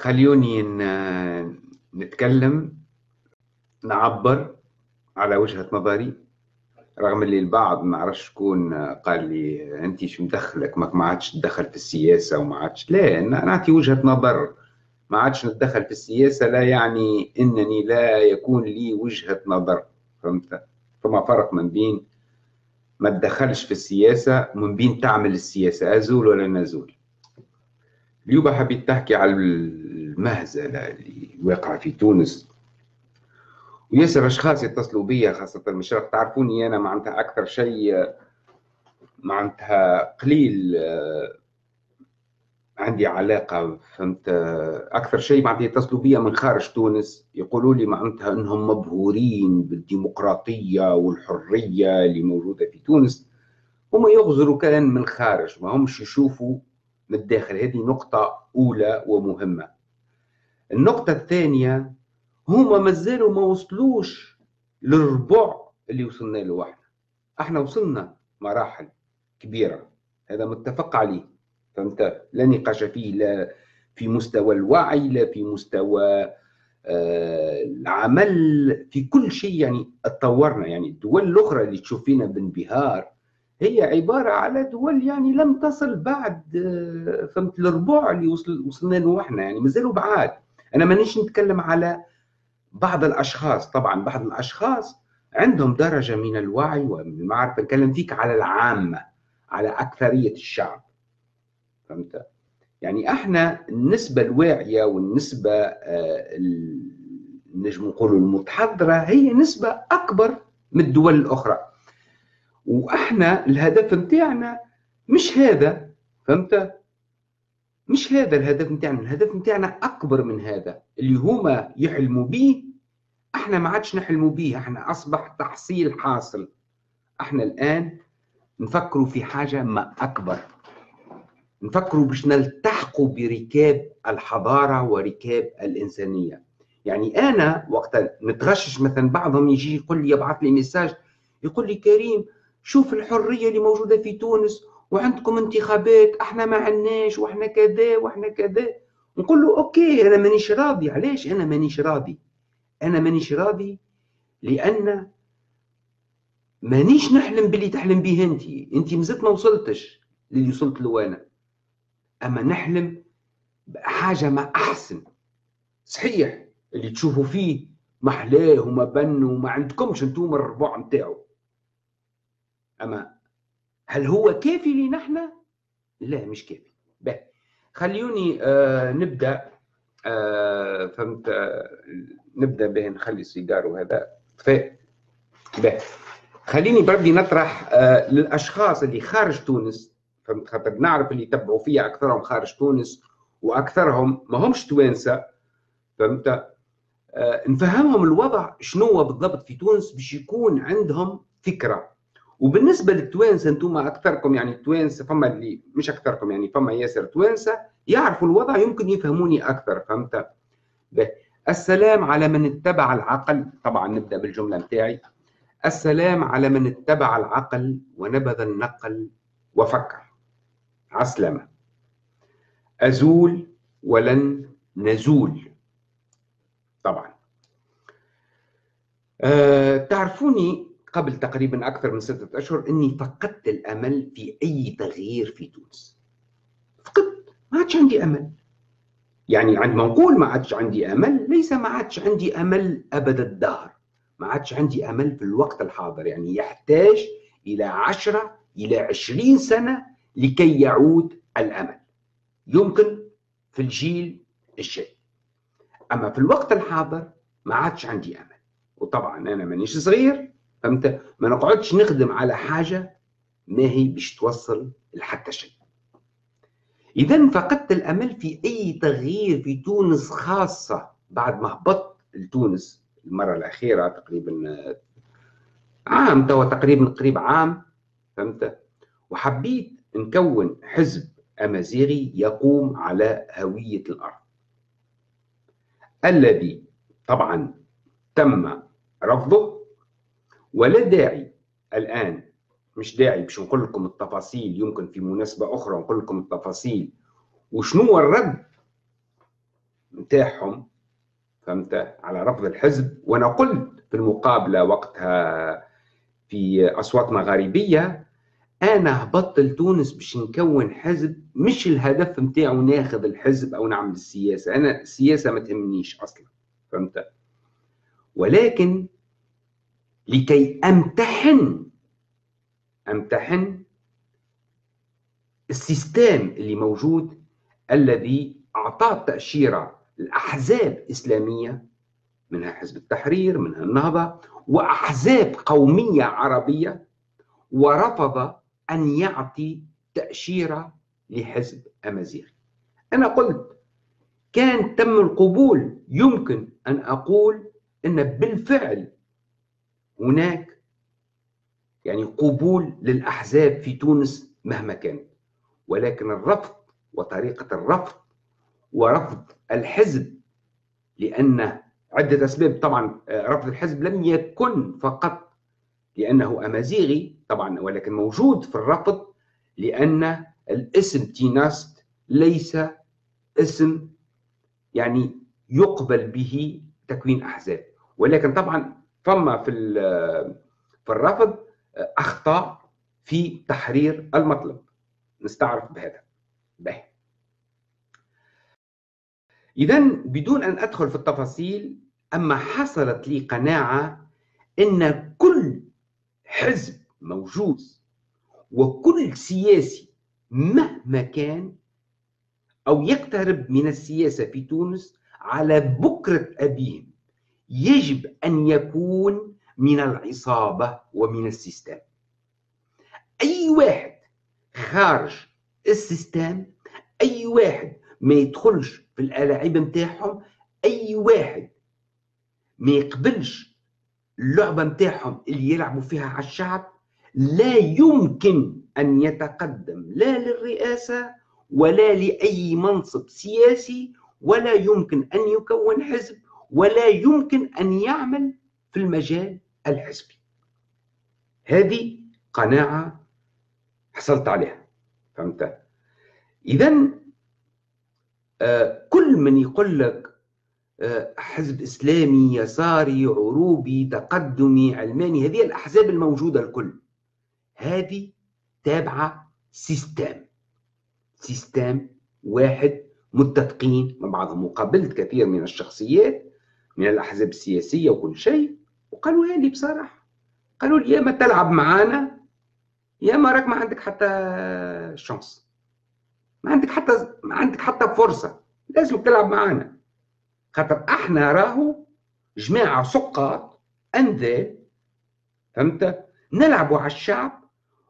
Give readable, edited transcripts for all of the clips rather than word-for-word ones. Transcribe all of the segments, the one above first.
خليوني نتكلم، نعبر على وجهة نظري، رغم اللي البعض ما عرفش شكون قال لي انت شو مدخلك ما عادش تدخل في السياسة وما عادش. لا، أنا نعطي وجهة نظر. ما عادش نتدخل في السياسة لا يعني انني لا يكون لي وجهة نظر. فهمت؟ فما فرق من بين ما تدخلش في السياسة ومن بين تعمل السياسة، أزول ولا نزول. اليوم حبيت تحكي على المهزلة اللي واقعة في تونس، وياسر اشخاص يتصلوا بيا خاصه من الشرق. تعرفوني انا معناتها اكثر شيء معناتها قليل عندي علاقه. فهمت؟ اكثر شيء معناتها يتصلوا بيا من خارج تونس، يقولوا لي معناتها انهم مبهورين بالديمقراطيه والحريه اللي موجوده في تونس. هم يغزروا كان من خارج، ما همش يشوفوا من الداخل. هذه نقطه اولى ومهمه. النقطه الثانيه، هما مازالوا ما وصلوش للربع اللي وصلنا له احنا وصلنا مراحل كبيرة، هذا متفق عليه. فهمت؟ لا نقاش فيه، لا في مستوى الوعي، لا في مستوى العمل، في كل شيء. يعني اتطورنا. يعني الدول الأخرى اللي تشوف فينا بانبهار هي عبارة على دول يعني لم تصل بعد فهمت الربع اللي وصلنا له احنا، يعني مازالوا بعاد. أنا مانيش نتكلم على بعض الأشخاص، طبعا بعض الأشخاص عندهم درجة من الوعي والمعرفة. نتكلم فيك على العامة، على أكثرية الشعب. فهمت؟ يعني احنا النسبة الواعية والنسبة نجم نقولوا المتحضرة هي نسبة أكبر من الدول الأخرى، وإحنا الهدف نتاعنا مش هذا. فهمت؟ مش هذا الهدف نتاعنا. الهدف نتاعنا أكبر من هذا. اللي هما يحلموا به احنا ما عادش نحلموا به، احنا اصبح تحصيل حاصل. احنا الان نفكروا في حاجه ما اكبر، نفكروا باش نلتحقوا بركاب الحضاره وركاب الانسانيه. يعني انا وقت نتغشش مثلا بعضهم يجي يقول لي، يبعث لي ميساج يقول لي كريم شوف الحريه اللي موجوده في تونس وعندكم انتخابات، احنا ما عندناش واحنا كذا واحنا كذا. نقول له اوكي، انا مانيش راضي. علاش انا مانيش راضي؟ انا مانيش راضي لان مانيش نحلم باللي تحلم به انت مازلت ما وصلتش للي وصلت له انا. اما نحلم بحاجه ما احسن. صحيح اللي تشوفوا فيه محلاه وما بن وما عندكمش انتم الربع نتاعو، اما هل هو كافي لنا احنا؟ لا، مش كافي. به خليوني نبدا. فهمت؟ نبدا به، نخلي السيجار وهذا طفاء. به خليني بردي نطرح للاشخاص اللي خارج تونس. فهمت؟ خاطر نعرف اللي يتبعوا فيها اكثرهم خارج تونس واكثرهم ما همش توانسه. فهمت؟ نفهمهم الوضع شنو بالضبط في تونس باش يكون عندهم فكره. وبالنسبه للتوانسه، انتم اكثركم يعني التوانسه، فما اللي مش اكثركم يعني فما ياسر توانسه يعرفوا الوضع، يمكن يفهموني اكثر. فهمت؟ السلام على من اتبع العقل. طبعا نبدا بالجمله نتاعي: السلام على من اتبع العقل ونبذ النقل وفكر. عسلامة. أزول ولن نزول. طبعا تعرفوني قبل تقريبا أكثر من 6 أشهر أني فقدت الأمل في أي تغيير في تونس. فقدت، ما عادش عندي أمل. يعني عندما نقول ما عادش عندي أمل، ليس ما عادش عندي أمل أبد الدهر، ما عادش عندي أمل في الوقت الحاضر. يعني يحتاج إلى 10 إلى 20 سنة لكي يعود الأمل. يمكن في الجيل الجاي، أما في الوقت الحاضر ما عادش عندي أمل. وطبعا أنا مانيش صغير. فهمت؟ ما نقعدش نخدم على حاجة ما هي باش توصل لحتى شيء. إذا فقدت الأمل في أي تغيير في تونس، خاصة بعد ما هبطت لتونس المرة الأخيرة تقريبا عام، توا تقريبا قريب عام. فهمت؟ وحبيت نكون حزب أمازيغي يقوم على هوية الأرض، الذي طبعا تم رفضه. ولا داعي الآن، مش داعي باش نقول لكم التفاصيل، يمكن في مناسبة أخرى نقول لكم التفاصيل وشنو الرد متاعهم، فهمت، على رفض الحزب. وأنا قلت في المقابلة وقتها في أصوات مغاربية، أنا هبطت لتونس باش نكون حزب، مش الهدف متاعه ناخذ الحزب أو نعمل السياسة، أنا السياسة ما تهمنيش أصلا، فهمت، ولكن لكي أمتحن السيستم اللي موجود، الذي أعطاه تأشيرة الأحزاب إسلامية، منها حزب التحرير، منها النهضة، وأحزاب قومية عربية، ورفض أن يعطي تأشيرة لحزب أمازيغي. أنا قلت كان تم القبول، يمكن أن أقول أن بالفعل هناك يعني قبول للأحزاب في تونس مهما كانت، ولكن الرفض وطريقة الرفض ورفض الحزب، لأن عدة أسباب طبعا. رفض الحزب لم يكن فقط لأنه أمازيغي طبعا، ولكن موجود في الرفض لأن الاسم تيناست ليس اسم يعني يقبل به تكوين أحزاب. ولكن طبعا فما في الرفض أخطاء في تحرير المطلب، نستعرف بهذا. به إذا بدون أن أدخل في التفاصيل، أما حصلت لي قناعة أن كل حزب موجود وكل سياسي مهما كان أو يقترب من السياسة في تونس على بكرة أبيهم يجب أن يكون من العصابة ومن السيستم. أي واحد خارج السيستم، أي واحد ما يدخلش في الألاعيب متاعهم، أي واحد ما يقبلش اللعبة متاعهم اللي يلعبوا فيها على الشعب، لا يمكن أن يتقدم لا للرئاسة ولا لأي منصب سياسي، ولا يمكن أن يكون حزب، ولا يمكن أن يعمل في المجال الحزبي. هذه قناعة حصلت عليها، فهمت؟ إذن كل من يقول لك حزب إسلامي يساري عروبي تقدمي علماني، هذه الأحزاب الموجودة الكل هذه تابعة سيستم واحد، متفقين مع بعضهم. وقابلت كثير من الشخصيات من الأحزاب السياسية وكل شيء، وقالوا لي بصراحة، قالوا لي يا ما تلعب معانا يا ما راك ما عندك حتى شانس، ما عندك حتى فرصة، لازم تلعب معانا، خاطر احنا راهو جماعة سقاط انذال، فهمت، نلعبوا على الشعب.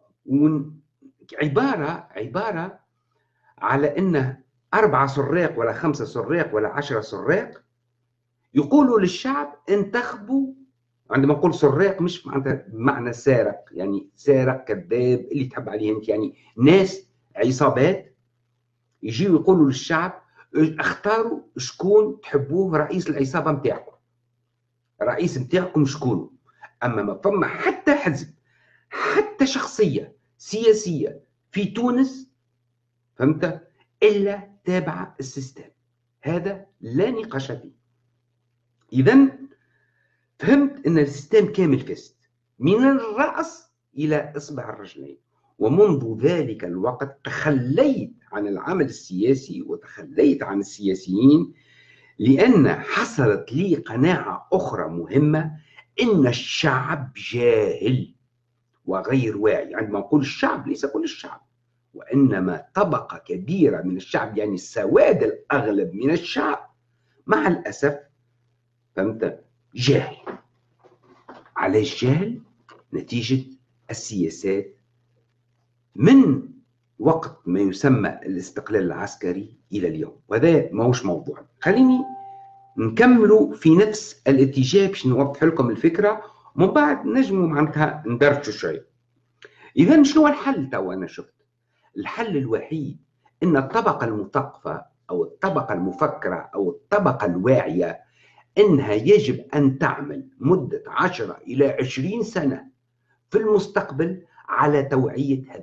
عبارة على انه 4 سراق ولا 5 سراق ولا 10 سراق يقولوا للشعب انتخبوا. عندما نقول سراق مش معنى سارق، يعني سارق كذاب اللي تحب عليه انت، يعني ناس عصابات يجيوا يقولوا للشعب اختاروا شكون تحبوه رئيس العصابة متاعكم، رئيس متاعكم شكونه. اما ما فما حتى حزب حتى شخصية سياسية في تونس، فهمت، إلا تابع السيستم، هذا لا نقاش فيه. إذن فهمت أن السيستم كامل فاسد من الرأس إلى إصبع الرجلين. ومنذ ذلك الوقت تخليت عن العمل السياسي وتخليت عن السياسيين، لأن حصلت لي قناعة أخرى مهمة، إن الشعب جاهل وغير واعي. عندما نقول الشعب ليس كل الشعب، وإنما طبقة كبيرة من الشعب، يعني السواد الأغلب من الشعب مع الأسف، فهمت، جاهل. علاش جاهل؟ نتيجة السياسات من وقت ما يسمى الاستقلال العسكري إلى اليوم، وهذا ماهوش موضوع. خليني نكملوا في نفس الاتجاه باش نوضح لكم الفكرة، ومن بعد نجموا معناتها ندرجوا شوية. إذا شنو الحل؟ تو أنا شفت الحل الوحيد إن الطبقة المثقفة أو الطبقة المفكرة أو الطبقة الواعية إنها يجب أن تعمل مدة 10 إلى 20 سنة في المستقبل على توعية هذا الشعب.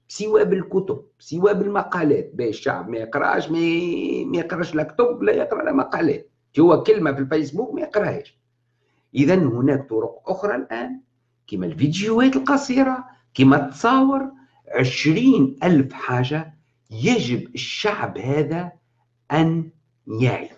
سواء بالكتب سواء بالمقالات، باش الشعب ما يقراش، ما يقراش لا كتب لا يقرا لا مقالات، هو كلمه في الفيسبوك ما يقراهاش. اذا هناك طرق اخرى الان، كما الفيديوهات القصيره، كما التصاور، 20,000 حاجه يجب الشعب هذا ان يعي.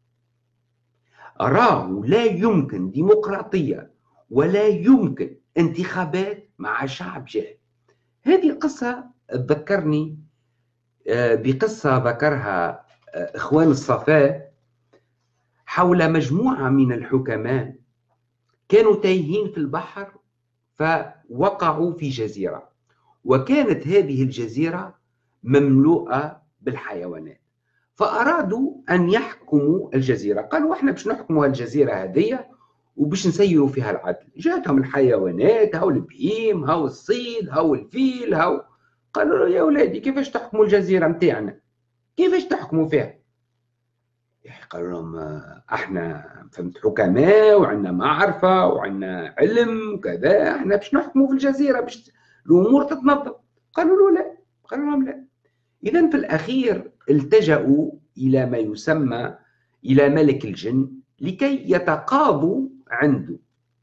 راه لا يمكن ديمقراطيه ولا يمكن انتخابات مع شعب جاهل. هذه القصه تذكرني بقصه ذكرها اخوان الصفاء حول مجموعه من الحكماء كانوا تايهين في البحر، فوقعوا في جزيرة، وكانت هذه الجزيرة مملوءة بالحيوانات، فأرادوا أن يحكموا الجزيرة. قالوا احنا باش نحكموا الجزيرة هذه وباش نسيروا فيها العدل. جاتهم الحيوانات، هاو البهيم، هاو الصيد، هاو الفيل، هاو. قالوا له يا ولادي كيفاش تحكموا الجزيرة متاعنا، كيفاش تحكموا فيها؟ قالوا لهم احنا فهمت حكماء وعندنا معرفه وعندنا علم وكذا، احنا باش نحكموا في الجزيره باش الامور تتنظم. قالوا له لا، قالوا لهم لا. اذا في الاخير التجأوا الى ما يسمى الى ملك الجن لكي يتقاضوا عنده.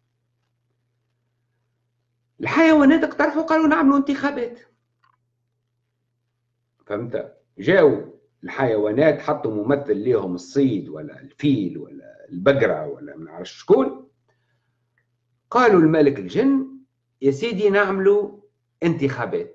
الحيوانات اقترحوا، قالوا نعملوا انتخابات. فهمت؟ جاوا الحيوانات حطوا ممثل لهم الصيد ولا الفيل ولا البقرة ولا ما نعرفش شكون، قالوا الملك الجن يا سيدي نعملوا انتخابات،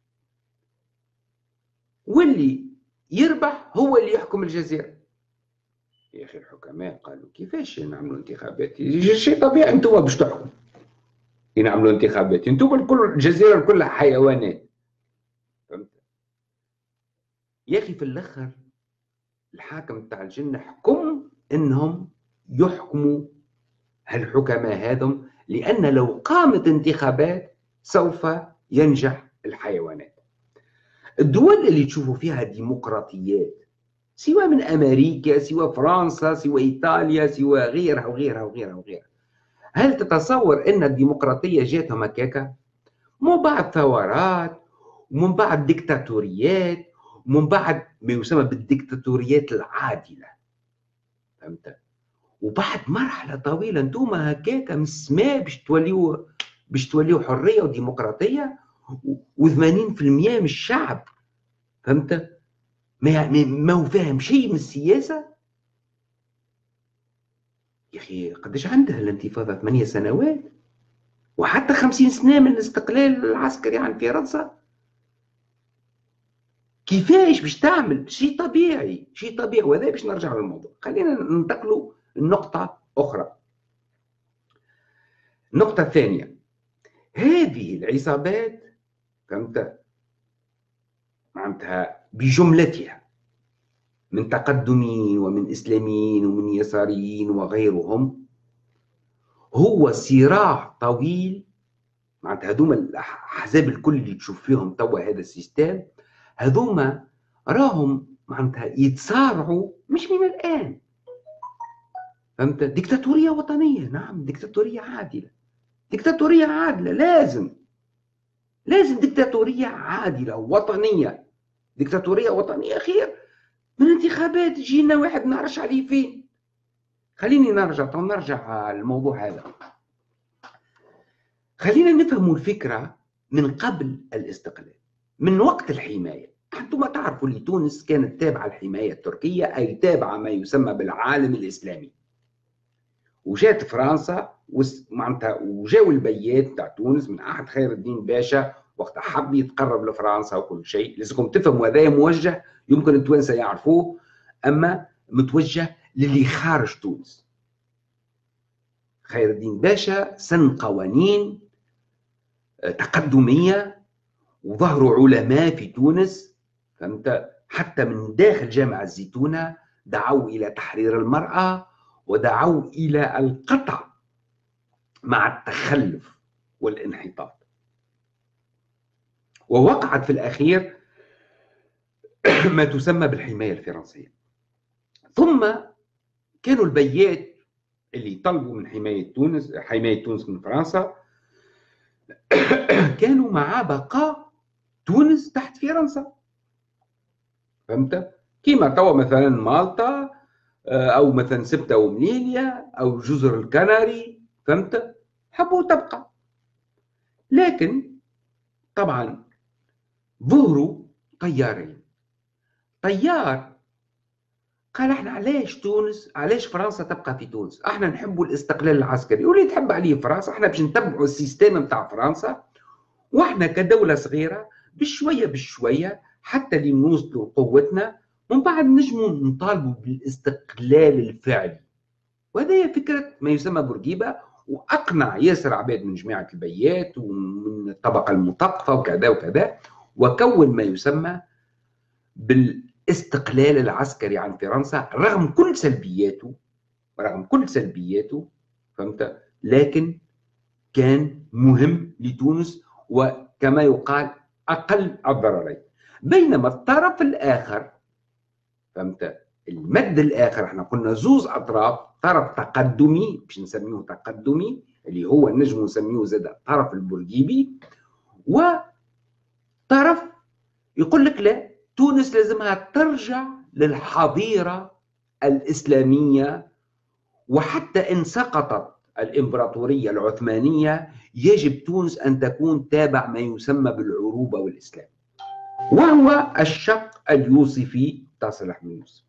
واللي يربح هو اللي يحكم الجزيرة. يا أخي الحكماء قالوا كيفاش نعملوا انتخابات؟ شيء طبيعي، أنتم باش تحكموا ينعملوا انتخابات، أنتم الكل الجزيرة كلها حيوانات. فهمت؟ يا أخي في الآخر الحاكم بتاع الجن حكم انهم يحكموا هالحكماء هذم، لان لو قامت انتخابات سوف ينجح الحيوانات. الدول اللي تشوفوا فيها ديمقراطيات سواء من امريكا سواء فرنسا سواء ايطاليا سواء غيرها وغيرها وغيرها وغيرها، هل تتصور ان الديمقراطيه جاتهم هكاكا؟ من بعد ثورات ومن بعد ديكتاتوريات ومن بعد ما يسمى بالديكتاتوريات العادله. فهمت؟ وبعد مرحله طويله انتم هكاك من السماء باش توليوا حريه وديمقراطيه و80% من الشعب فهمت ما هو فاهم شيء من السياسه. يا اخي قداش عندها الانتفاضه؟ 8 سنوات وحتى 50 سنه من الاستقلال العسكري عن فرنسا. كيفاش باش تعمل شيء طبيعي؟ شيء طبيعي. وهذا باش نرجع للموضوع. خلينا ننتقلوا لنقطه اخرى. النقطه الثانيه، هذه العصابات فهمت معناتها بجملتها من تقدميين ومن اسلاميين ومن يساريين وغيرهم، هو صراع طويل. معناتها هذوما الاحزاب الكل اللي تشوف فيهم توا هذا السيستم، هذوما راهم معناتها يتصارعوا مش من الان. فهمت؟ ديكتاتوريه وطنيه، نعم ديكتاتوريه عادله، ديكتاتوريه عادله، لازم ديكتاتوريه عادله وطنيه. ديكتاتوريه وطنيه خير من انتخابات يجينا واحد ما نعرفش عليه فين. خليني نرجع للموضوع هذا. خلينا نفهموا الفكره من قبل الاستقلال، من وقت الحمايه. انتم تعرفوا اللي تونس كانت تابعه الحمايه التركيه، اي تابعه ما يسمى بالعالم الاسلامي. وجات فرنسا معناتها وجاوا البيات تاع تونس من عهد خير الدين باشا وقت حب يتقرب لفرنسا وكل شيء. لازمكم تفهموا هذا موجه، يمكن التوانسه يعرفوه، اما متوجه للي خارج تونس. خير الدين باشا سن قوانين تقدميه وظهروا علماء في تونس فهمت، حتى من داخل جامعه الزيتونه دعوا الى تحرير المراه ودعوا الى القطع مع التخلف والانحطاط. ووقعت في الأخير ما تسمى بالحماية الفرنسية. ثم كانوا البيات اللي طلبوا من حماية تونس من فرنسا كانوا مع بقاء تونس تحت فرنسا، فهمت؟ كيما توا مثلا مالطا، او مثلا سبته ومليليا او جزر الكناري، فهمت؟ حبوا تبقى، لكن طبعا ظهروا طيارين. طيار قال احنا علاش تونس، علاش فرنسا تبقى في تونس؟ احنا نحبوا الاستقلال العسكري، واللي تحب عليه فرنسا، احنا باش نتبعوا السيستم نتاع فرنسا، واحنا كدولة صغيرة بشوية بشوية حتى اللي نوصلوا قوتنا، ومن بعد نجموا نطالبوا بالاستقلال الفعلي. وهذه فكرة ما يسمى بورقيبة، وأقنع ياسر عباد من جماعة البيات ومن الطبقة المثقفة وكذا وكذا، وكون ما يسمى بالاستقلال العسكري عن فرنسا رغم كل سلبياته، رغم كل سلبياته، فهمت؟ لكن كان مهم لتونس، وكما يقال أقل الضررين. بينما الطرف الآخر، فهمت؟ المد الآخر، احنا قلنا زوز أطراف، طرف تقدمي باش نسميه تقدمي اللي هو نجم نسميه زاد الطرف البورقيبي، وطرف يقول لك لا، تونس لازمها ترجع للحظيرة الإسلامية، وحتى إن سقطت الإمبراطورية العثمانية يجب تونس أن تكون تابع ما يسمى بالعروبة والإسلام، وهو الشق اليوسفي تاع صلاح بن يوسف.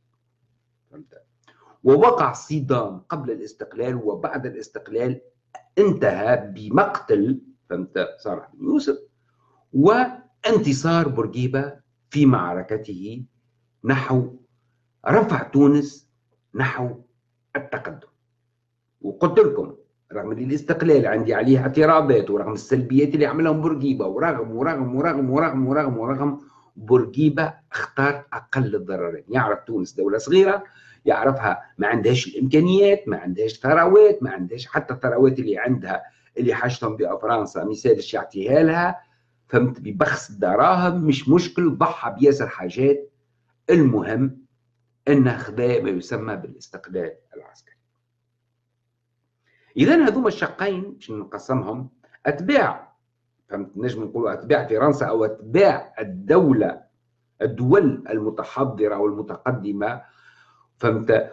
ووقع صدام قبل الاستقلال وبعد الاستقلال انتهى بمقتل، فهمت، صلاح بن يوسف وانتصار بورقيبة في معركته نحو رفع تونس نحو التقدم. وقلت لكم رغم الاستقلال عندي عليه اعتراضات، ورغم السلبيات اللي عملهم بورقيبة، ورغم ورغم ورغم ورغم ورغم ورغم بورقيبة اختار أقل الضررين. يعرف تونس دولة صغيرة، يعرفها ما عندهاش الإمكانيات، ما عندهاش ثروات، ما عندهاش حتى الثروات اللي عندها اللي حاجتهم بها فرنسا مثالش يعطيها لها، فهمت، ببخس الدراهم مش مشكل، ضحى بياسر حاجات، المهم انه خذا ما يسمى بالاستقلال العسكري. اذا هذوما الشقين باش نقسمهم اتباع، فهمت، نجم نقولوا اتباع فرنسا او اتباع الدول المتحضره والمتقدمه، فهمت،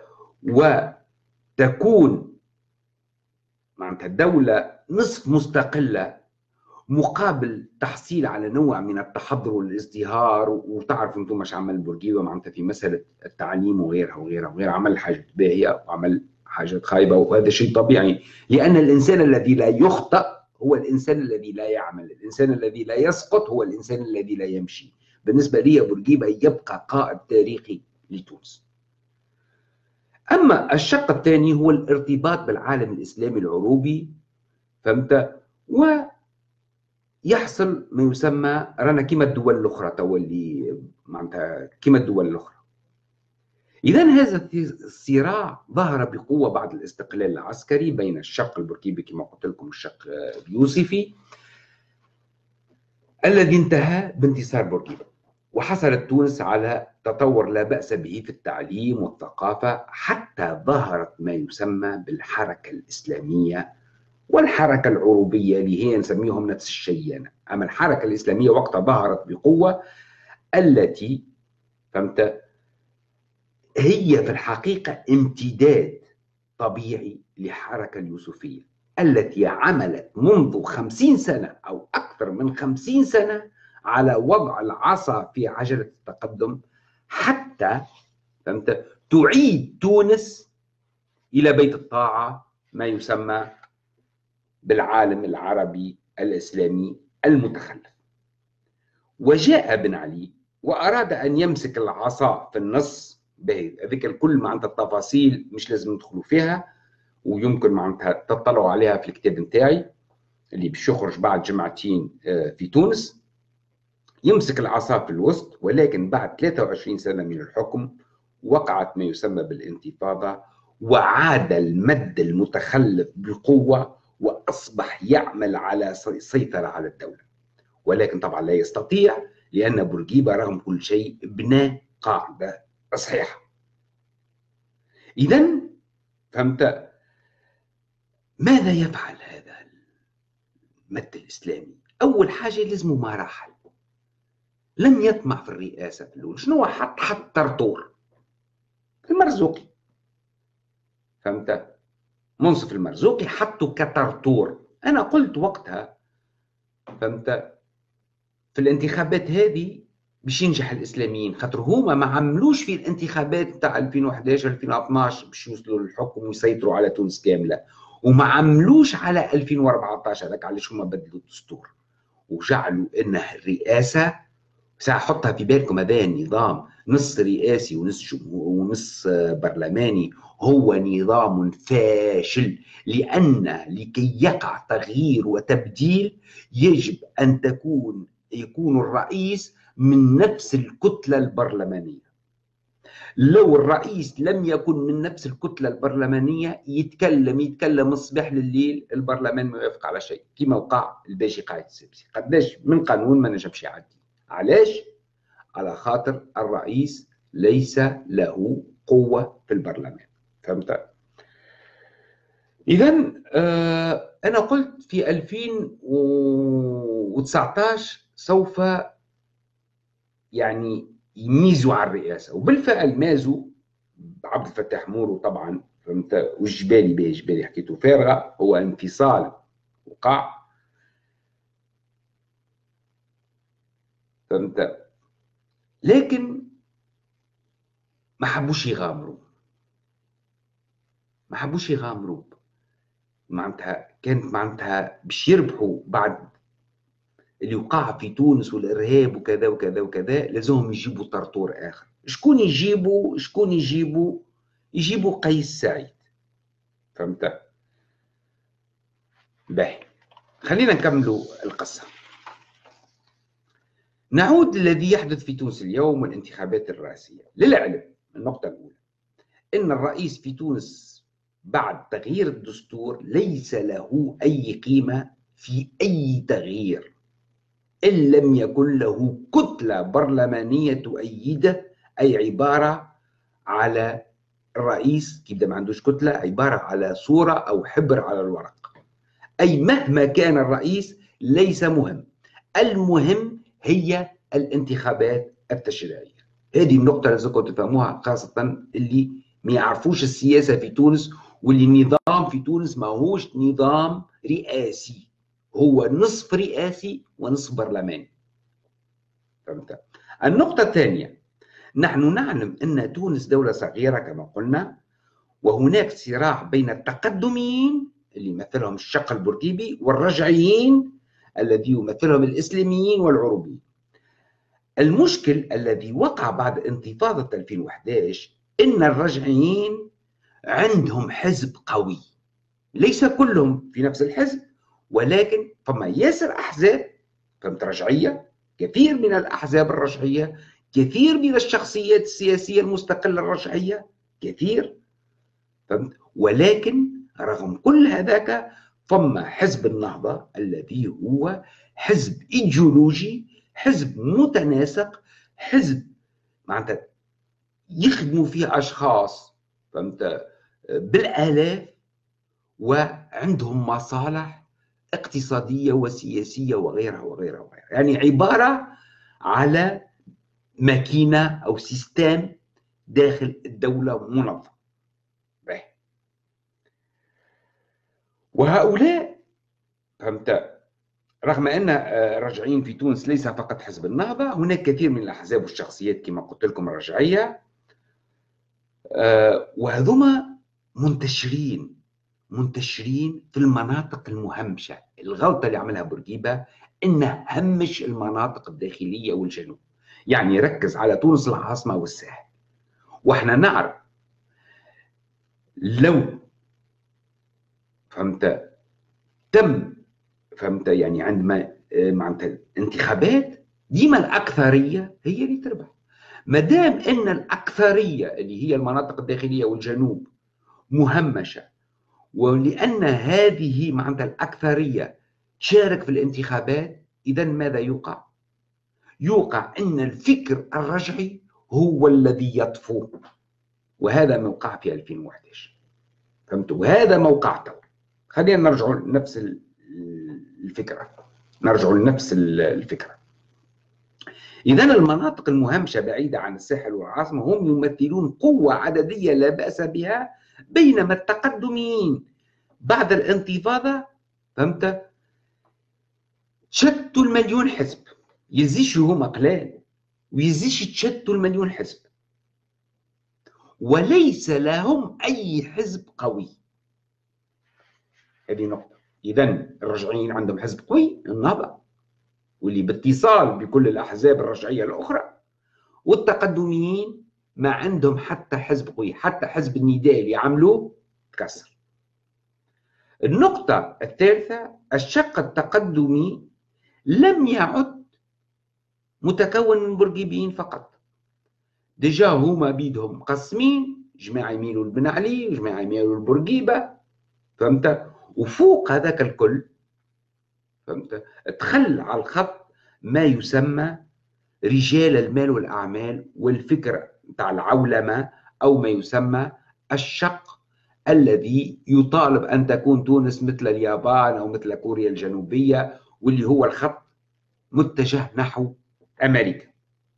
وتكون معناتها دوله نصف مستقله مقابل تحصيل على نوع من التحضر والازدهار. وتعرف انتم مش عمل بورقيبه معناتها في مساله التعليم وغيرها وغيرها وغيرها، عمل حاجات باهيه وعمل حاجات خايبه، وهذا شيء طبيعي، لان الانسان الذي لا يخطئ هو الانسان الذي لا يعمل، الانسان الذي لا يسقط هو الانسان الذي لا يمشي. بالنسبه لي بورقيبه يبقى قائد تاريخي لتونس. اما الشق الثاني هو الارتباط بالعالم الاسلامي العروبي، فهمت، يحصل ما يسمى رانا كيما الدول الاخرى توا اللي معناتها كيما الدول الاخرى. اذا هذا الصراع ظهر بقوه بعد الاستقلال العسكري بين الشق البوركيبي كما قلت لكم الشق اليوسفي الذي انتهى بانتصار بورقيبه، وحصلت تونس على تطور لا باس به في التعليم والثقافه، حتى ظهرت ما يسمى بالحركه الاسلاميه والحركة العروبية اللي هي نسميهم نفس الشيء يعني. أما الحركة الإسلامية وقتها ظهرت بقوة، التي فهمت هي في الحقيقة امتداد طبيعي للحركة اليوسفية التي عملت منذ 50 سنة أو أكثر من 50 سنة على وضع العصا في عجلة التقدم، حتى فهمت تعيد تونس إلى بيت الطاعة ما يسمى بالعالم العربي الإسلامي المتخلف. وجاء بن علي وأراد أن يمسك العصا في النص، هذيك الكل معناتها التفاصيل مش لازم ندخلوا فيها، ويمكن معناتها تطلعوا عليها في الكتاب نتاعي اللي باش يخرج بعد جمعتين في تونس. يمسك العصا في الوسط، ولكن بعد 23 سنة من الحكم وقعت ما يسمى بالانتفاضة، وعاد المد المتخلف بقوة وأصبح يعمل على سيطرة على الدولة، ولكن طبعا لا يستطيع، لأن بورقيبة رغم كل شيء بنى قاعدة صحيحة. إذا فهمت ماذا يفعل هذا المد الإسلامي؟ أول حاجة لازم مراحل. لم يطمع في الرئاسة في الأول. شنو حط طرطور المرزوقي، فهمت؟ منصف المرزوقي حطه كطرطور. أنا قلت وقتها، فهمت، في الانتخابات هذه باش ينجح الاسلاميين، خاطر هما ما عملوش في الانتخابات تاع 2011 2012 باش يوصلوا للحكم ويسيطروا على تونس كامله، وما عملوش على 2014. هذاك علاش هما بدلوا الدستور وجعلوا ان الرئاسه، ساحطها في بالكم، هذا النظام نص رئاسي ونص برلماني، هو نظام فاشل. لأن لكي يقع تغيير وتبديل يجب أن يكون الرئيس من نفس الكتلة البرلمانية. لو الرئيس لم يكن من نفس الكتلة البرلمانية يتكلم الصباح لليل، البرلمان ما يوافق على شيء، كما وقع الباشي قايد السبسي. قداش من قانون ما نجمش يعدي. علاش؟ على خاطر الرئيس ليس له قوة في البرلمان، فهمت؟ إذا أنا قلت في 2019 سوف يعني يميزوا على الرئاسة، وبالفعل مازوا عبد الفتاح مورو طبعا، فهمت؟ والجبالي به جبالي حكيته فارغة، هو انفصال وقع، فهمت؟ لكن ما حبوش يغامروا، معناتها كانت معناتها باش يربحوا بعد اللي وقع في تونس والارهاب وكذا وكذا وكذا، لازمهم يجيبوا طرطور اخر. شكون يجيبوا قيس سعيد، فهمت؟ باهي، خلينا نكملوا القصه. نعود للذي يحدث في تونس اليوم والانتخابات الرئاسيه. للعلم، النقطه الاولى، ان الرئيس في تونس بعد تغيير الدستور ليس له اي قيمه في اي تغيير إن لم يكن له كتلة برلمانية تؤيده، أي عبارة على الرئيس كده ما عندوش كتلة، عبارة على صورة أو حبر على الورق. أي مهما كان الرئيس ليس مهم، المهم هي الانتخابات التشريعية. هذه النقطة لازمكم تفهموها، خاصة اللي ما يعرفوش السياسة في تونس، واللي النظام في تونس ما هوش نظام رئاسي، هو نصف رئاسي ونصف برلماني، فهمت؟ النقطة الثانية، نحن نعلم أن تونس دولة صغيرة كما قلنا، وهناك صراع بين التقدميين اللي يمثلهم الشق البوركيبي والرجعيين الذي يمثلهم الإسلاميين والعروبيين. المشكل الذي وقع بعد انتفاضة 2011 إن الرجعيين عندهم حزب قوي، ليس كلهم في نفس الحزب، ولكن فما ياسر أحزاب، فهمت، رجعية، كثير من الأحزاب الرجعية، كثير من الشخصيات السياسية المستقلة الرجعية، كثير، فهمت؟ ولكن رغم كل هذاك فما حزب النهضة الذي هو حزب إيديولوجي، حزب متناسق، حزب معناتها يخدموا فيه أشخاص، فهمت، بالآلاف، وعندهم مصالح اقتصادية وسياسية وغيرها وغيرها وغيرها. يعني عبارة على ماكينة أو سيستم داخل الدولة منظم. وهؤلاء، فهمت، رغم أن الرجعيين في تونس ليس فقط حزب النهضة، هناك كثير من الأحزاب والشخصيات كما قلت لكم الرجعية، وهذوما منتشرين في المناطق المهمشة. الغلطة اللي عملها بورقيبة إنه همش المناطق الداخلية والجنوب، يعني ركز على تونس العاصمة والساحل. واحنا نعرف لو، فهمت، فهمت، يعني عندما معناتها الانتخابات ديما الأكثرية هي اللي تربح. ما دام ان الأكثرية اللي هي المناطق الداخلية والجنوب مهمشة، ولأن هذه معناتها الأكثرية تشارك في الانتخابات، إذا ماذا يوقع؟ يوقع أن الفكر الرجعي هو الذي يطفو، وهذا ما وقع في 2011، فهمت؟ وهذا موقع تو. خلينا نرجع لنفس الفكرة. إذا المناطق المهمشة بعيدة عن الساحل والعاصمة هم يمثلون قوة عددية لا بأس بها، بينما التقدميين بعد الانتفاضة فهمت شتوا المليون حزب، يزيش هما قلال ويزيش تشتوا المليون حزب، وليس لهم أي حزب قوي. هذه نقطة. إذا الرجعيين عندهم حزب قوي النهضة، واللي باتصال بكل الأحزاب الرجعية الأخرى، والتقدميين ما عندهم حتى حزب قوي، حتى حزب النداء اللي عملوه تكسر. النقطة الثالثة، الشق التقدمي لم يعد متكون من بورقيبيين فقط. ديجا هما بيدهم مقسمين، جماعة يميلوا لبن علي وجماعة يميلوا لبورقيبة، فهمت؟ وفوق هذاك الكل فهمت دخل على الخط ما يسمى رجال المال والأعمال والفكر نتاع العولمة، أو ما يسمى الشق الذي يطالب أن تكون تونس مثل اليابان أو مثل كوريا الجنوبية، واللي هو الخط متجه نحو أمريكا،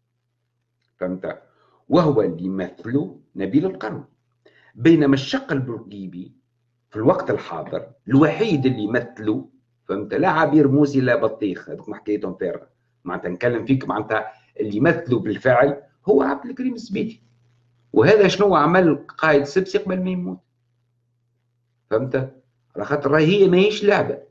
فهمت؟ وهو اللي يمثله نبيل القروي. بينما الشق البورقيبي في الوقت الحاضر الوحيد اللي يمثله فهمت لا عبير موسي لا بطيخ، هذوك حكايتهم فارغه، معناتها نكلم فيك معناتها اللي يمثله بالفعل هو عبد الكريم الزبيدي. وهذا شنو عمل قائد سبسي قبل ما يموت، فهمت؟ على خاطر هي ماهيش لعبه،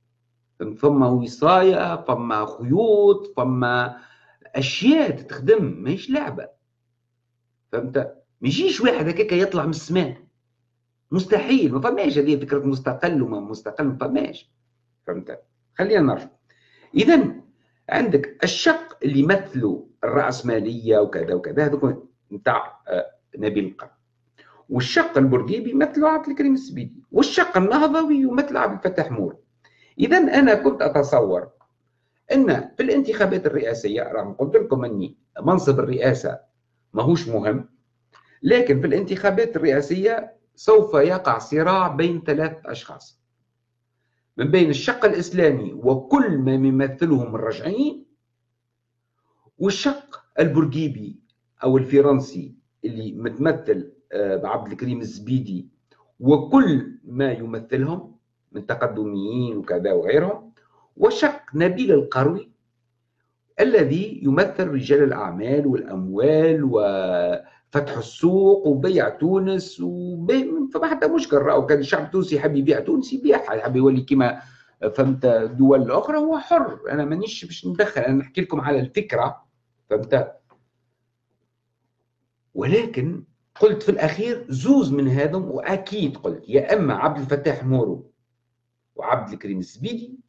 فما وصايه، فما خيوط، فما اشياء تتخدم، ماهيش لعبه، فهمت؟ ما يجيش واحد هكاك يطلع من السماء، مستحيل، ما فماش هذه فكره مستقل وما مستقل، ما فماش، فهمت؟ خلينا نرجع. اذا عندك الشق اللي يمثلوا الرأسمالية وكذا وكذا، هذوك نتاع نبيل القروي، والشق البورقيبي يمثلوا عبد الكريم الزبيدي، والشق النهضوي يمثل عبد الفتاح موري. اذا انا كنت اتصور ان في الانتخابات الرئاسيه، رغم قلت لكم اني منصب الرئاسه ماهوش مهم، لكن في الانتخابات الرئاسيه سوف يقع صراع بين ثلاث اشخاص، من بين الشق الإسلامي وكل ما يمثلهم الرجعيين، والشق البورقيبي أو الفرنسي اللي متمثل بعبد الكريم الزبيدي وكل ما يمثلهم من تقدميين وكذا وغيرهم، وشق نبيل القروي الذي يمثل رجال الأعمال والأموال وفتح السوق وبيع تونس، فما حتى مشكل، رأوا كان الشعب التونسي يحب يبيع تونس يبيعها، يحب يولي كما فهمت دول الأخرى هو حر، أنا مانيش باش ندخل، أنا نحكي لكم على الفكرة، فهمت؟ ولكن قلت في الأخير زوز من هذم، وأكيد قلت يا أما عبد الفتاح مورو وعبد الكريم الزبيدي،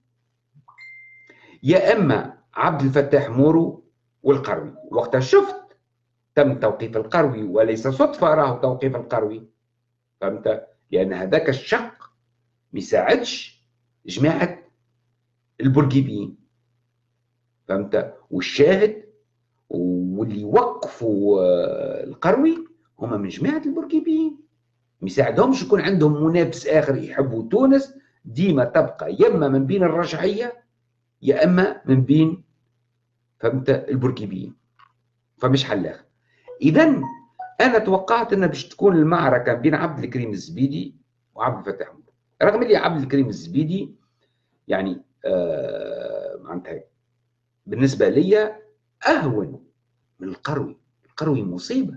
يا أما عبد الفتاح مورو والقروي. وقتها شفت تم توقيف القروي، وليس صدفة راه توقيف القروي، فهمت؟ لأن هذاك الشق ما يساعدش جماعة البورقيبيين، فهمت؟ والشاهد واللي وقفوا القروي هما من جماعة البورقيبيين، ما يساعدهمش يكون عندهم منافس آخر يحبوا تونس، ديما تبقى يما من بين الرجعية يا اما من بين فهمت البورقيبيين، فمش حل اخر. اذا انا توقعت ان باش تكون المعركه بين عبد الكريم الزبيدي وعبد الفتاح موري، رغم اللي عبد الكريم الزبيدي يعني معناتها بالنسبه لي اهون من القروي. القروي مصيبه،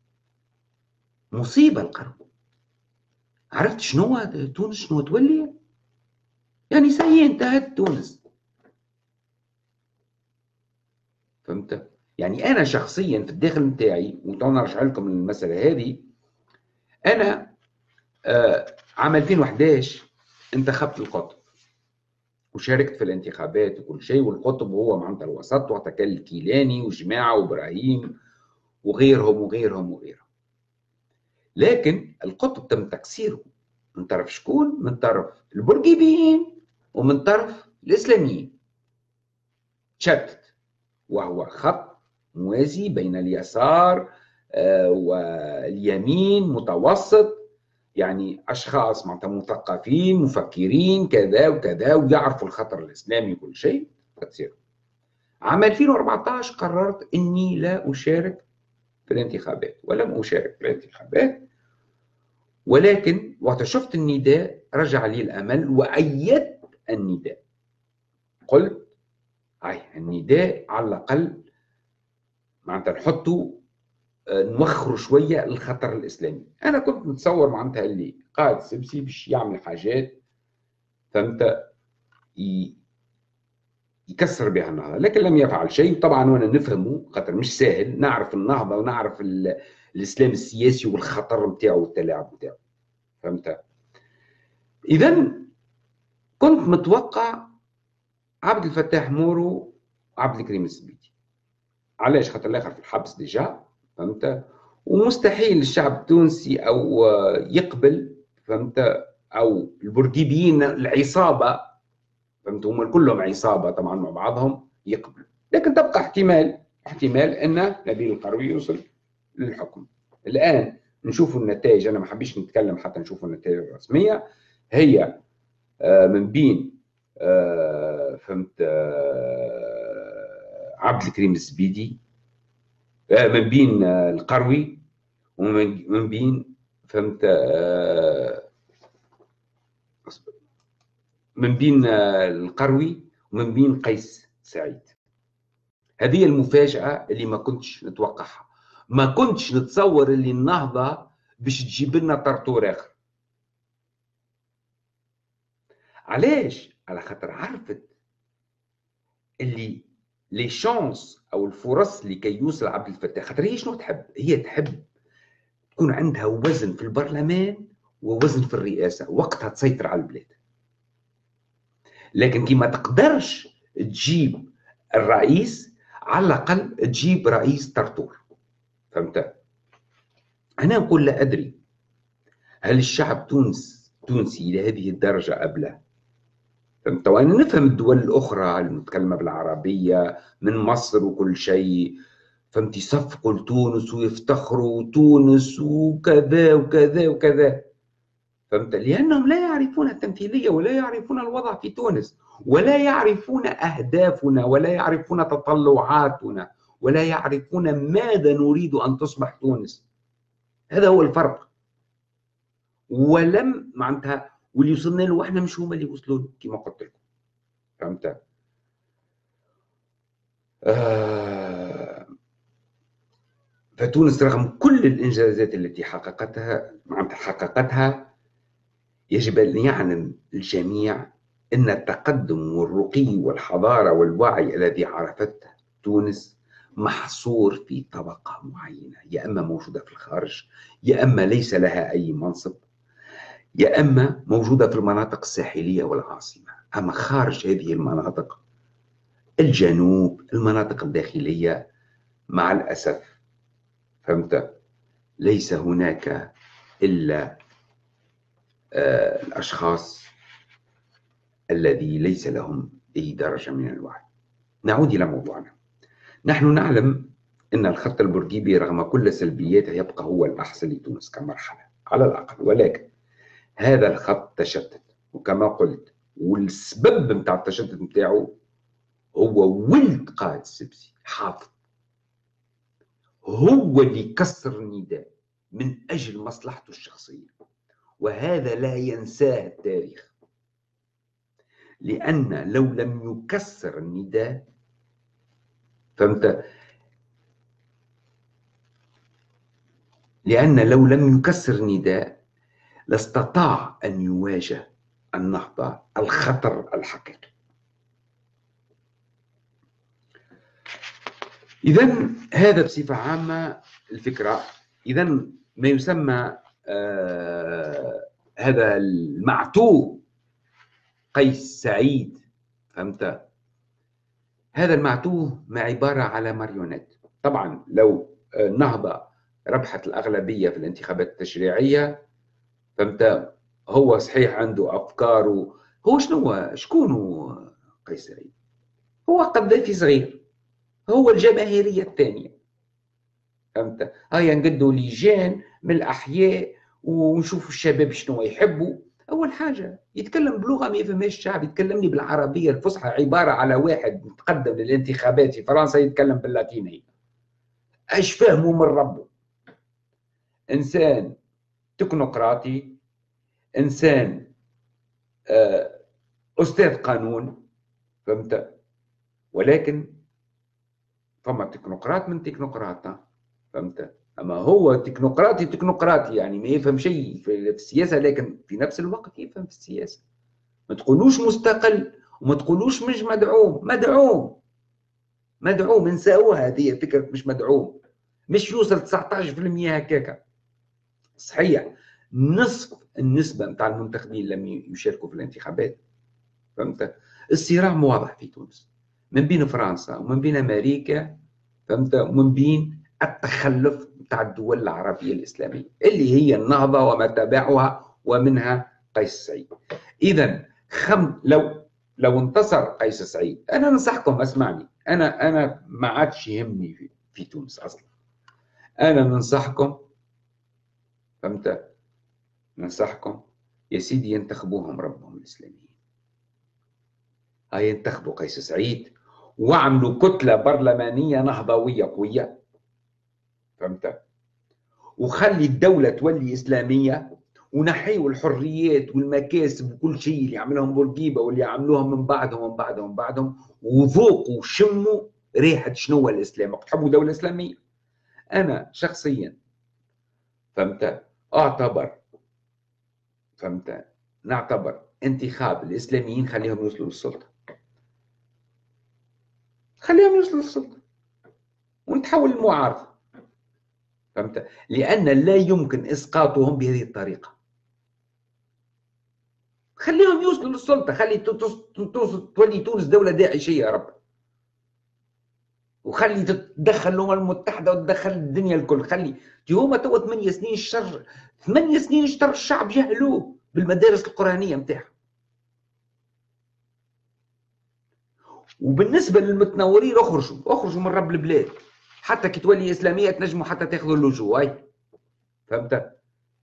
مصيبه القروي. عرفت شنو تونس شنو تولي؟ يعني سي انتهت تونس، فهمت؟ يعني انا شخصيا في الداخل نتاعي، وتونا نرجع لكم المساله هذه، انا عام 2011 انتخبت القطب وشاركت في الانتخابات وكل شيء، والقطب هو معناتها الوسط، وقتها كان الكيلاني وجماعه وابراهيم وغيرهم وغيرهم وغيرهم. لكن القطب تم تكسيره من طرف شكون؟ من طرف البورقيبيين ومن طرف الاسلاميين، شتت، وهو خط موازي بين اليسار واليمين متوسط، يعني اشخاص معناتها مثقفين مفكرين كذا وكذا ويعرفوا الخطر الاسلامي وكل شيء، تصير عام 2014 قررت اني لا اشارك في الانتخابات، ولم اشارك في الانتخابات، ولكن وقت شفت النداء رجع لي الامل وايدت النداء. قلت هاي النداء على الاقل معناتها نحطوا نوخروا شويه الخطر الاسلامي. انا كنت متصور معناتها اللي قائد السبسي باش يعمل حاجات فهمت يكسر بها النهضه، لكن لم يفعل شيء. طبعا وانا نفهمه خاطر مش سهل، نعرف النهضه ونعرف الاسلام السياسي والخطر نتاعو والتلاعب نتاعو، فهمت. اذا كنت متوقع عبد الفتاح مورو وعبد الكريم الزبيدي. علاش؟ خاطر الاخر في الحبس ديجا، فهمت، ومستحيل الشعب التونسي او يقبل، فهمت، او البورقيبيين العصابه، فهمت، هم كلهم عصابه طبعا مع بعضهم، يقبلوا. لكن تبقى احتمال ان نبيل القروي يوصل للحكم. الان نشوفوا النتائج، انا ما حبيش نتكلم حتى نشوفوا النتائج الرسميه. هي من بين فهمت عبد الكريم الزبيدي، من بين القروي، ومن بين فهمت من بين القروي ومن بين قيس سعيد. هذه المفاجأة اللي ما كنتش نتوقعها. ما كنتش نتصور اللي النهضة باش تجيب لنا طرطور آخر. علاش؟ على خاطر عرفت اللي لي شانس او الفرص لكي يوصل عبد الفتاح، خاطر هي شنو تحب؟ هي تحب تكون عندها وزن في البرلمان ووزن في الرئاسة، وقتها تسيطر على البلاد. لكن كي ما تقدرش تجيب الرئيس، على الأقل تجيب رئيس طرطور، فهمت؟ أنا نقول لا أدري هل الشعب التونسي إلى هذه الدرجة أبله، فهمت؟ وأنا نفهم الدول الأخرى المتكلمة بالعربية من مصر وكل شيء، فهمت، يصفقوا لتونس ويفتخروا تونس وكذا وكذا وكذا، فهمت، لأنهم لا يعرفون التمثيلية ولا يعرفون الوضع في تونس، ولا يعرفون أهدافنا ولا يعرفون تطلعاتنا ولا يعرفون ماذا نريد أن تصبح تونس. هذا هو الفرق. ولم معناتها واللي وصلنا له احنا مش هما اللي وصلوا له كما قلت لكم، فهمت. فتونس رغم كل الإنجازات التي حققتها يجب أن يعلم الجميع أن التقدم والرقي والحضارة والوعي الذي عرفته تونس محصور في طبقة معينة، يا أما موجودة في الخارج، يا أما ليس لها أي منصب، يا أما موجودة في المناطق الساحلية والعاصمة. أما خارج هذه المناطق، الجنوب، المناطق الداخلية، مع الأسف، فهمت، ليس هناك إلا الأشخاص الذي ليس لهم أي درجة من الوعي. نعود إلى موضوعنا. نحن نعلم أن الخط البورقيبي رغم كل سلبياته يبقى هو الأحسن لتونس كمرحلة على الأقل، ولكن هذا الخط تشتت، وكما قلت، والسبب متاع التشتت متاعه هو ولد قائد السبسي حافظ، هو اللي كسر النداء من أجل مصلحته الشخصية، وهذا لا ينساه التاريخ. لأن لو لم يكسر النداء، فهمت، لأن لو لم يكسر النداء لاستطاع أن يواجه النهضة الخطر الحقيقي. إذن هذا بصفة عامة الفكرة. إذن ما يسمى هذا المعتوه قيس سعيد، فهمت، هذا المعتوه ما عبارة على ماريونيت. طبعا لو النهضة ربحت الأغلبية في الانتخابات التشريعية، فهمت، هو صحيح عنده أفكاره. هو شكون هو قيس سعيد؟ هو قذافي صغير، هو الجماهيرية الثانية، فهمت. هيا نقدوا لجان من الأحياء ونشوفوا الشباب شنو يحبوا، اول حاجه يتكلم بلغه ما يفهمهاش الشعب، يتكلمني بالعربيه الفصحى، عباره على واحد متقدم للانتخابات في فرنسا يتكلم باللاتينيه، ايش فهمه من ربه؟ انسان تكنوقراطي، انسان استاذ قانون، فهمت؟ ولكن فما تكنوقراط من تكنوقراط، فهمت؟ اما هو تكنوقراطي يعني ما يفهم شيء في السياسه، لكن في نفس الوقت يفهم في السياسه. ما تقولوش مستقل وما تقولوش مش مدعوم، مدعوم نساوها، هذه فكره مش مدعوم، مش يوصل 19% هكاكا. صحيح نصف النسبه نتاع المنتخبين لم يشاركوا في الانتخابات، فهمت؟ الصراع واضح في تونس من بين فرنسا ومن بين امريكا، فهمت؟ ومن بين التخلف نتاع الدول العربيه الاسلاميه اللي هي النهضه وما تبعها ومنها قيس سعيد. اذا لو انتصر قيس سعيد، انا ننصحكم، اسمعني، انا ما عادش يهمني في تونس اصلا، انا ننصحكم، فهمت؟ ننصحكم يا سيدي ينتخبوهم ربهم الاسلاميين، هاي ينتخبوا قيس سعيد واعملوا كتله برلمانيه نهضويه قويه، فهمت؟ وخلي الدوله تولي اسلاميه، ونحيوا الحريات والمكاسب وكل شيء اللي عملهم بورقيبه واللي عملوهم من بعدهم، وذوقوا وشموا ريحه شنو هو الاسلام. تحبوا دوله اسلاميه؟ انا شخصيا، فهمت؟ اعتبر، فهمت؟ نعتبر انتخاب الاسلاميين خليهم يوصلوا للسلطه، خليهم يوصلوا للسلطه ونتحول للمعارضه، فهمت؟ لان لا يمكن اسقاطهم بهذه الطريقه. خليهم يوصلوا للسلطه، خلي تولي تونس دوله داعشيه يا رب، وخلي تتدخل الامم المتحده وتدخل الدنيا الكل. خلي هما توا 8 سنين الشر، 8 سنين اشتر الشعب جهلوه بالمدارس القرانيه نتاعهم. وبالنسبه للمتنورين اخرجوا من رب البلاد، حتى كي تولي اسلاميه تنجموا حتى تاخذوا اللجوء، هاي فهمت؟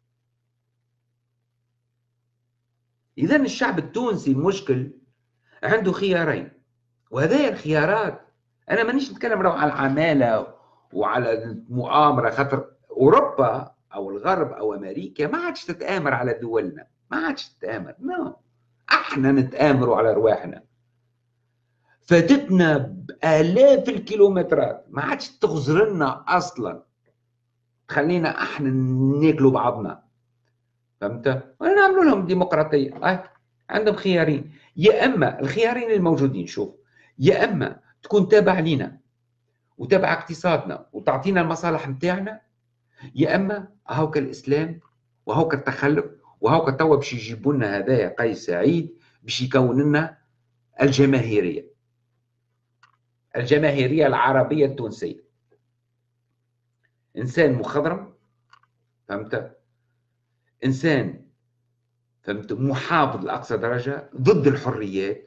اذا الشعب التونسي المشكل عنده خيارين، وهذه الخيارات، انا مانيش نتكلم على العماله وعلى المؤامره، خاطر اوروبا او الغرب او امريكا ما عادش تتامر على دولنا، ما عادش تتامر، نو، احنا نتامروا على ارواحنا. فاتتنا بالاف الكيلومترات، ما عادش تغزرنا اصلا، خلينا احنا ناكلوا بعضنا، فهمت؟ ونعملوا لهم ديمقراطيه. عندهم خيارين، يا اما الخيارين الموجودين، شوف، يا اما تكون تابع لينا وتابع اقتصادنا وتعطينا المصالح نتاعنا، يا اما هاوك الاسلام وهاوك التخلف وهاوك توا باش يجيبوا لنا هذايا قيس سعيد باش يكون لنا الجماهيريه العربيه التونسيه. انسان مخضرم، فهمت؟ انسان، فهمت؟ محافظ لاقصى درجه ضد الحريات،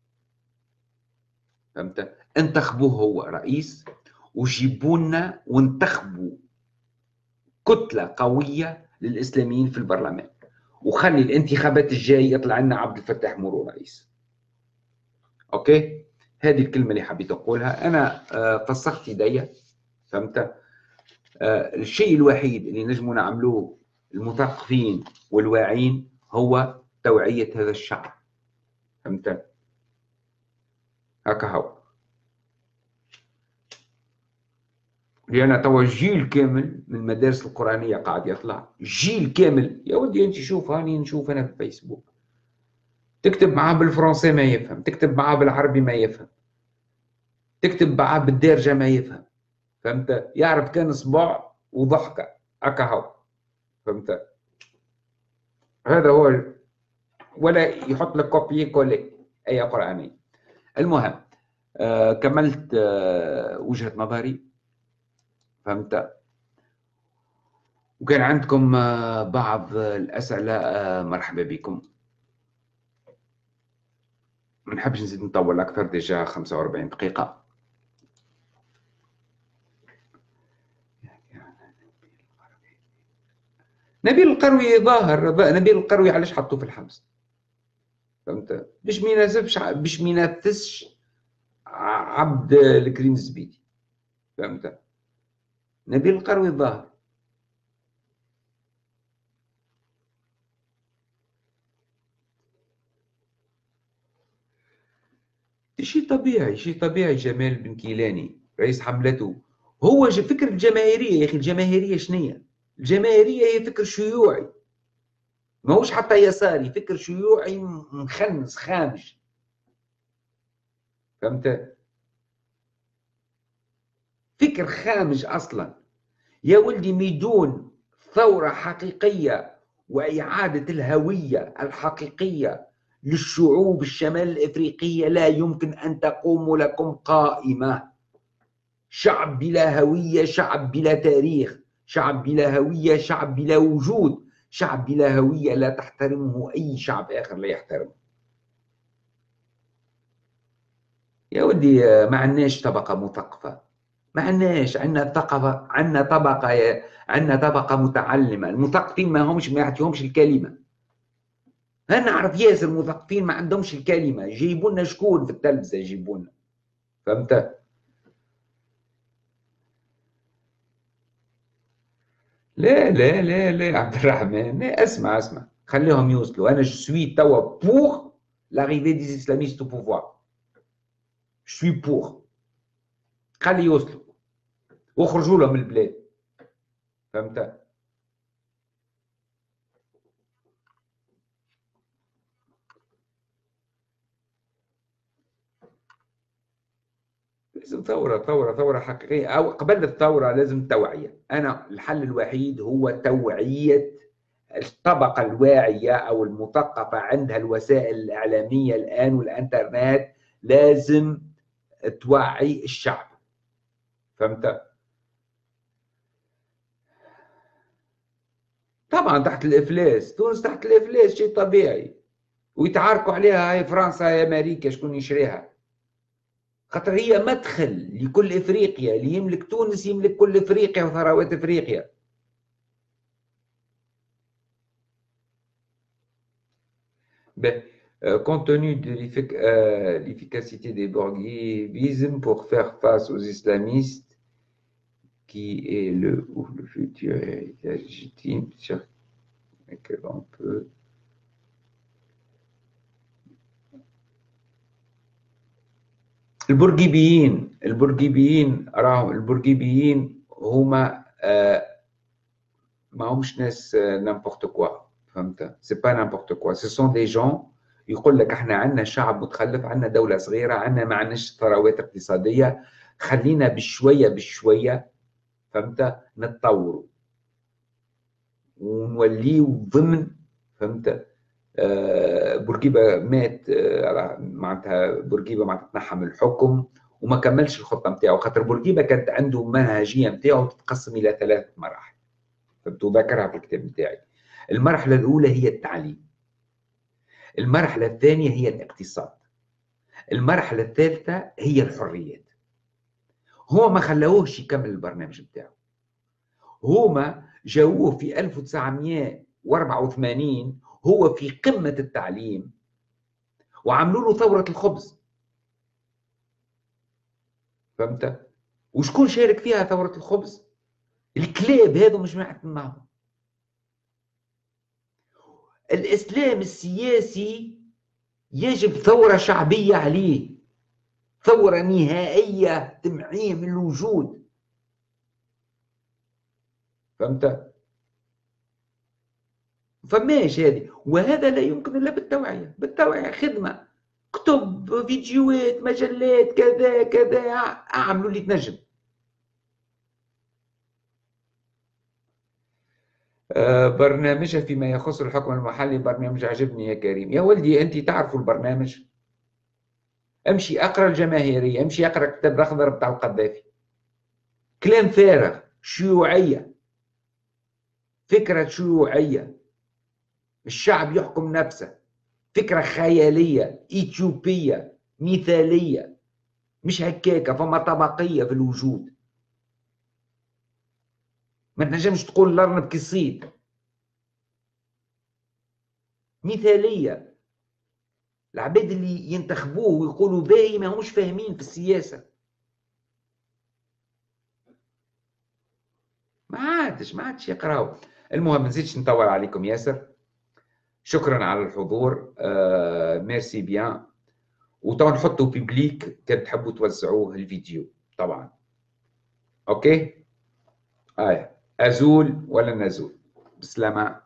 فهمت؟ انتخبوه هو رئيس، وجيبوا لنا وانتخبوا كتله قويه للاسلاميين في البرلمان، وخلي الانتخابات الجايه يطلع لنا عبد الفتاح مرو رئيس. اوكي، هذه الكلمه اللي حبيت اقولها. انا فسخت يدي، فهمت؟ الشيء الوحيد اللي نجموا نعملوه المثقفين والواعين هو توعيه هذا الشعب، فهمت؟ هكا هو، لأن توا جيل كامل من المدارس القرآنية قاعد يطلع، جيل كامل. يا ودي أنت شوف، هاني نشوف أنا في الفيسبوك، تكتب معاه بالفرنسي ما يفهم، تكتب معاه بالعربي ما يفهم، تكتب معاه بالدارجة ما يفهم، فهمت؟ يعرف كان صباع وضحكة، هكا هو، فهمت؟ هذا هو، ولا يحط لك كوبي كولي آية قرآنية. المهم، كملت وجهة نظري، فهمت؟ وكان عندكم بعض الأسئلة، مرحبا بكم. ما نحبش نزيد نطول أكثر، ديجا 45 دقيقة. نبيل القروي ظاهر، نبيل القروي علاش حطوه في الحبس؟ فهمت؟ باش ما ينافسش عبد الكريم الزبيدي. فهمت؟ نبيل القروي ظاهر. شيء طبيعي، شيء طبيعي. جمال بن كيلاني رئيس حملته هو فكر الجماهيرية. يا أخي الجماهيرية شنية؟ الجماهيرية هي فكر شيوعي، ماهوش حتى يساري، فكر شيوعي مخنس خامج. فهمت؟ فكر خامج أصلا. يا ولدي بدون ثورة حقيقية وإعادة الهوية الحقيقية للشعوب الشمال الإفريقية لا يمكن أن تقوم لكم قائمة. شعب بلا هوية، شعب بلا تاريخ، شعب بلا هوية، شعب بلا وجود. شعب بلا هوية لا تحترمه أي شعب آخر لا يحترمه. يا ودي ما عندناش طبقة مثقفة، ما عندناش. عندنا ثقافة، عندنا طبقة متعلمة. المثقفين ما همش، ما يعطيهمش الكلمة. أنا نعرف ياسر مثقفين ما عندهمش الكلمة. يجيبوا لنا شكون في التلفزة يجيبوا لنا؟ فهمت؟ لا لا لا لا عبد الرحمن، لا. اسمع اسمع، خليهم يوصلوا. انا جو سوي توا بور l'arrivée des islamistes au pouvoir. جو سوي بور. خلي يوصلوا واخرجوا لهم من البلاد. فهمت؟ لازم ثورة حقيقية. أو قبل الثورة لازم توعية. أنا الحل الوحيد هو توعية الطبقة الواعية أو المثقفة، عندها الوسائل الإعلامية الآن والإنترنت. لازم توعي الشعب. فهمت؟ طبعا تحت الإفلاس. تونس تحت الإفلاس، شيء طبيعي. ويتعاركوا عليها هاي فرنسا، هاي أمريكا، شكون يشريها؟ خاطر هي مدخل لكل إفريقيا. اللي يملك تونس يملك كل إفريقيا وثروات إفريقيا. Ben, compte tenu de l'efficacité des bourguibismes pour faire face aux islamistes, qui est le, ou le futur héritage légitime sur lequel on peut. البورقيبيين راهم البورقيبيين هما ما همش ناس نامبورت كوا. فهمت؟ سي با نامبورت كوا، سي سون دي جون. يقول لك احنا عندنا شعب متخلف، عندنا دوله صغيره، عندنا ما عندناش ثروات اقتصاديه، خلينا بشويه بشويه. فهمت؟ نتطوروا ونوليو ضمن. فهمت؟ بورقيبه مات، معناتها بورقيبه معناتها تنحى من الحكم وما كملش الخطه نتاعو. خاطر بورقيبه كانت عنده منهجيه نتاعو تتقسم الى 3 مراحل. فهمت؟ ذكرها في الكتاب نتاعي. المرحله الاولى هي التعليم، المرحله الثانيه هي الاقتصاد، المرحله الثالثه هي الحريات. هو ما خلاوهش يكمل البرنامج نتاعو. هما جاوه في 1984 هو في قمة التعليم وعملوا له ثورة الخبز. فهمت؟ وشكون شارك فيها ثورة الخبز؟ الكلاب هذو مش معهم. الإسلام السياسي يجب ثورة شعبية عليه، ثورة نهائية تمحيه من الوجود. فهمت؟ فماش هذه، وهذا لا يمكن الا بالتوعيه. بالتوعيه، خدمه، كتب، فيديوهات، مجلات، كذا كذا، اعملوا اللي تنجم. برنامجها فيما يخص الحكم المحلي برنامج عجبني يا كريم. يا ولدي انت تعرفوا البرنامج؟ امشي اقرا الجماهيريه، امشي اقرا كتاب الاخضر بتاع القذافي. كلام فارغ، شيوعيه، فكره شيوعيه. الشعب يحكم نفسه، فكره خياليه اثيوبيه مثاليه. مش هكاكه، فما طبقيه في الوجود. ما تنجمش تقول الارنب كالصيد. مثالية. العباد اللي ينتخبوه ويقولوا باهي ما همش فاهمين في السياسة. ما عادش يقراوا. المهم، ما نزيدش نطول عليكم ياسر. شكرا على الحضور. ميرسي بيان. وطبعا حطوا بيبليك كان تحبوا توزعوه الفيديو طبعا. اوكي. ازول ولا نزول؟ بسلامة.